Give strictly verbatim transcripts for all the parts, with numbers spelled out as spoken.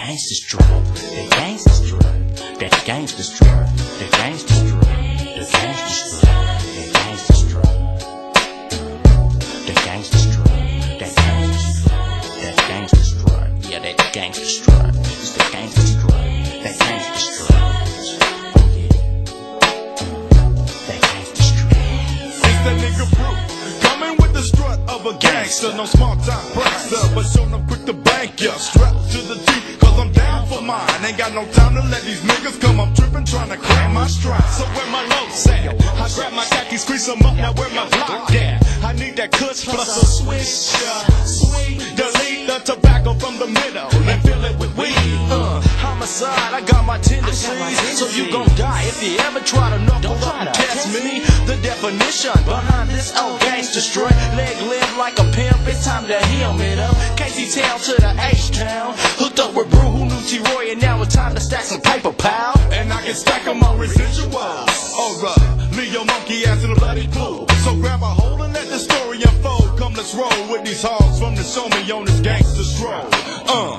gangsta strut, that gangsta strut, that gangsta strut, that gangsta strut, the gangsta strut, that gangsta strut, the gangsta strut, that gangsta strut, that gangsta strut, yeah, that gangsta strut, it's the gangsta strut, that gangsta strut, oh yeah, that gangsta strut. It's that nigga Brute, coming with the strut of a gangster, no small time prankster, but show them quick to bank ya, strapped to the teeth, cause I'm down for mine. Ain't got no time to let these niggas come, I'm tripping, trying to cram my strap. So where my lows at? I grab my khakis, crease them up, now where my block at? I need that kush plus a swish, uh, sweet, delete the tobacco from the middle, and fill it with weed, uh, homicide, I got my tendencies, so you gon' die if you ever try to knuckle up and test me. The definition behind this old gangster strut, leg live like a pimp, it's time to hem it up. K C Town to the H-Town, hooked up with Brew, who knew T-Roy, and now it's time to stack some paper, pal. And I can stack them on residuals. Alright, leave your monkey ass in the bloody pool. So grab a hold and let the story unfold. Come, let's roll with these hogs from the show me on this gangster stroll. Uh.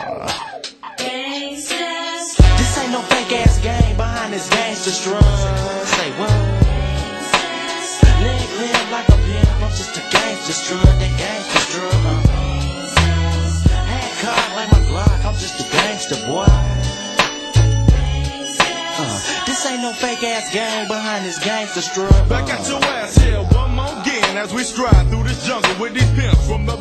This ain't no fake ass gang behind this gangster strut. Say what? Leg live like a pimp, I'm just a gangster strut, that gangster strut. Uh. Hat cocked like my Glock, I'm just a gangster boy. Uh. This ain't no fake ass gang behind this gangster strut. Back at your ass here one more again as we stride through this jungle with these pimps from the